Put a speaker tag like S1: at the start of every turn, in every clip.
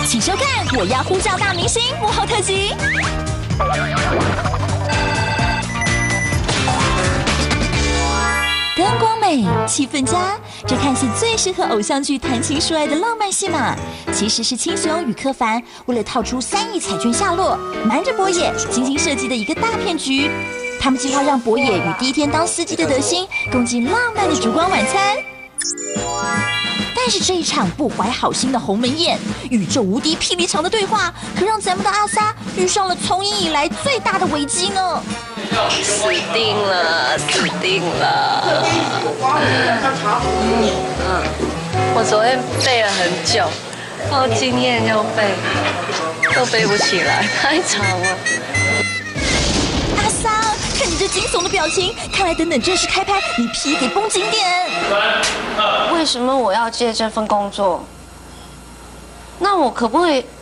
S1: 请收看《我要呼叫大明星》幕后特辑。灯光美，气氛佳，这看似最适合偶像剧谈情说爱的浪漫戏码，其实是青雄与柯凡为了套出3亿彩券下落，瞒着博野精心设计的一个大骗局。他们计划让博野与第一天当司机的德心共进浪漫的烛光晚餐。但是这一场不怀好心的鸿门宴，宇宙无敌霹雳长的对话，可让咱们的阿萨遇上了从影以来最大的危机呢。
S2: 死定了，死定了！我昨天背了很久，到今天又背，都背不起来，太长了。
S1: 阿萨，看你这惊悚的表情，看来等等正式开拍，你皮得绷紧点。
S2: 为什么我要接这份工作？那我可不可以？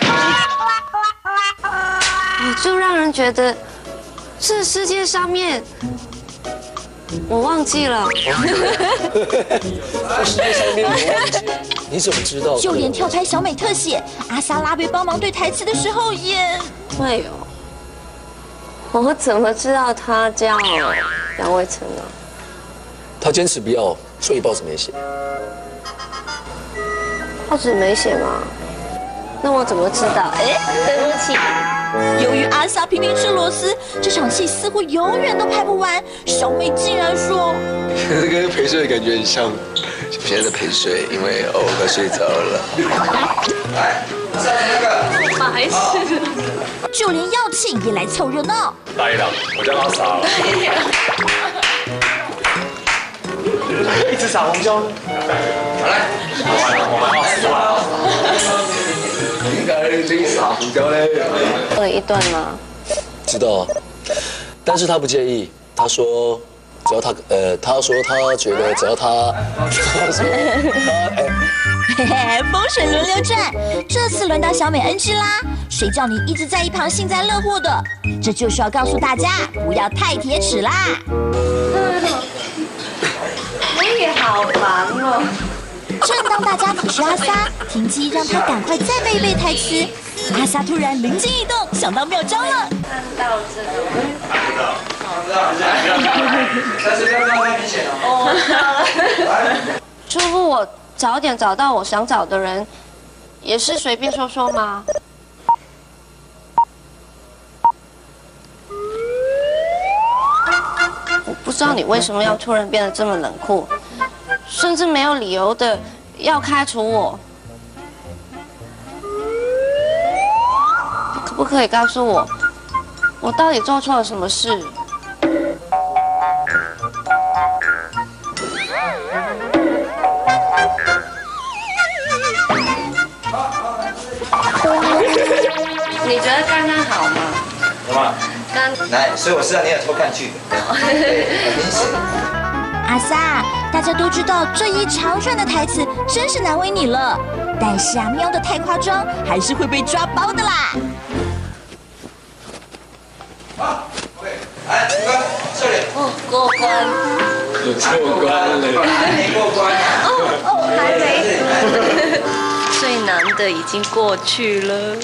S2: 我就让人觉得。这世界上面，我忘记了。
S3: 这世界上面我忘记，你怎么知道？
S1: 就连跳拍小美特写，阿萨拉贝帮忙对台词的时候也
S2: 会有。我怎么知道他叫杨伟成呢？
S3: 他坚持不要，所以报纸没写。
S2: 报纸没写吗？那我怎么知道？哎，对不起。
S1: 由于阿萨频频吃螺丝，这场戏似乎永远都拍不完。小美竟然说：“
S3: 这跟陪睡的感觉很像，现在在陪睡，因为我快睡着了。”
S2: 白痴！
S1: 就连耀庆也来凑热闹。
S4: 大一郎，我叫阿傻。一直撒红椒。来，我们要死了。应该你撒胡椒嘞？
S2: 喝一顿吗？
S3: 知道啊，但是他不介意。他说，只要他说他觉得只要他说
S1: 嘿嘿，风水轮流转，这次轮到小美 NG 啦。谁叫你一直在一旁幸灾乐祸的？这就是要告诉大家，不要太铁齿啦。
S2: 我也好烦哦。
S1: 正当大家体恤阿萨，停机让他赶快再背一背台词，阿萨突然灵机一动，想到妙招了。
S2: 看到这个，
S4: 但是不要太明显
S2: 哦。祝福我早点找到我想找的人，也是随便说说吗？我不知道你为什么要突然变得这么冷酷。甚至没有理由的要开除我，可不可以告诉我，我到底做错了什么事？你觉得刚刚好吗？
S4: 什么？来，所以我知道你有偷看剧的，很明显。
S1: 阿萨，大家都知道这一长串的台词真是难为你了，但是啊，瞄得太夸张，还是会被抓包的啦。
S4: 好 ，OK， 来，过关，这里。
S2: 哦，过关。
S3: 过关了。
S4: 没过关。
S2: 还没。最难的已经过去了。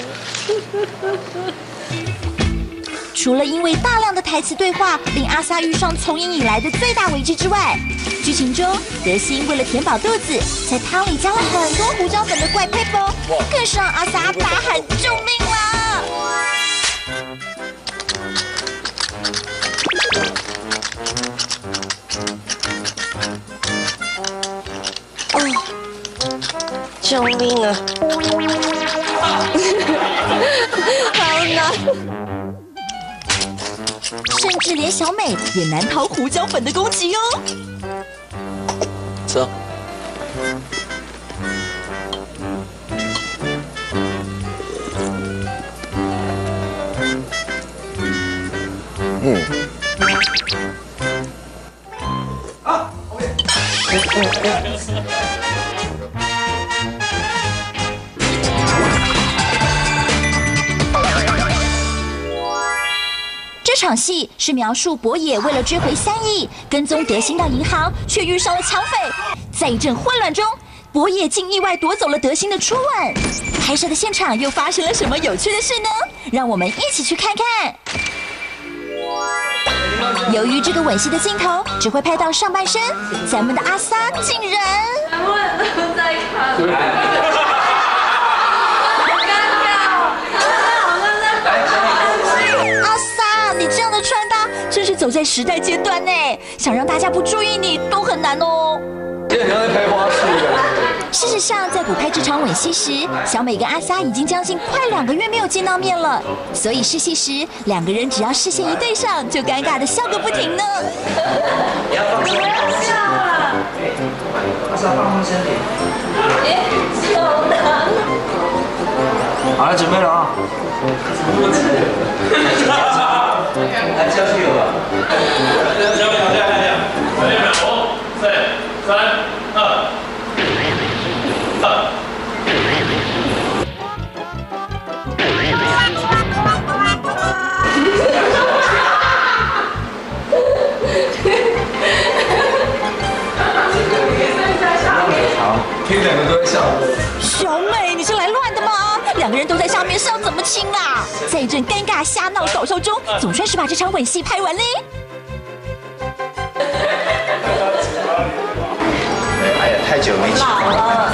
S1: 除了因为大量的台词对话令阿萨遇上从影以来的最大危机之外，剧情中德心为了填饱肚子，在汤里加了很多胡椒粉的怪配方，更是让阿萨大喊救命啦！
S2: 救命啊！好难。
S1: 甚至连小美也难逃胡椒粉的攻击哦。
S3: 吃啊！
S4: 好 ，OK。
S1: 这场戏是描述博野为了追回3亿，跟踪德心到银行，却遇上了抢匪。在一阵混乱中， 博野竟意外夺走了德心的初吻。拍摄的现场又发生了什么有趣的事呢？让我们一起去看看。由于这个吻戏的镜头只会拍到上半身，咱们的阿萨竟然……
S2: 全部人都在看，好尴尬，好像在
S1: 阿萨，你这样的穿搭真是走在时代尖端呢，想让大家不注意你都很难哦。
S3: 今天你要在开花束的。
S1: 事实上，在补拍这场吻戏时，小美跟阿萨已经将近快2个月没有见到面了，所以试戏时2个人只要视线一对上，就尴尬的笑个不停呢。
S2: 不要笑了，
S4: 阿莎放松身体。
S2: 好难。
S4: 好了，准备了啊！来，下去了吧。
S5: 小美，好，下，5、4、3、2。
S4: 好，听2个都在笑。
S1: 小美，你是来乱的吗？2个人都在上面，是要怎么亲啊？在一阵尴尬瞎闹搞笑中，总算是把这场吻戏拍完嘞。
S4: 哎呀，太久没起。